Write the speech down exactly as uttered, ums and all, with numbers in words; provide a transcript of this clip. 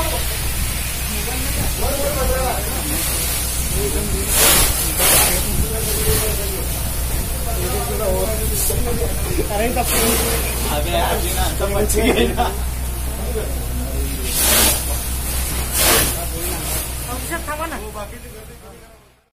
Current अबे यार ना सब बच गए ना थांबा ना.